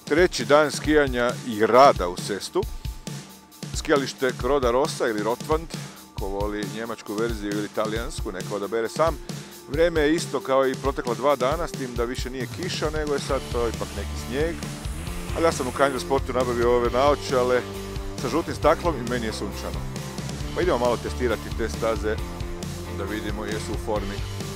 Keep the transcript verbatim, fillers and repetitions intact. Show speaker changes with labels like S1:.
S1: Treći dan skijanja i rada u Sestu. Skijalište Croda Rossa ili Rotwand, ko voli njemačku verziju ili talijansku, neka odabere sam. Vrijeme je isto kao i protekla dva dana, s tim da više nije kiša, nego je sad to ipak neki snijeg. Ali ja sam u Kind Sportu nabavio ove naočale sa žutim staklom i meni je sunčano. Pa idemo malo testirati te staze da vidimo jesu u formi.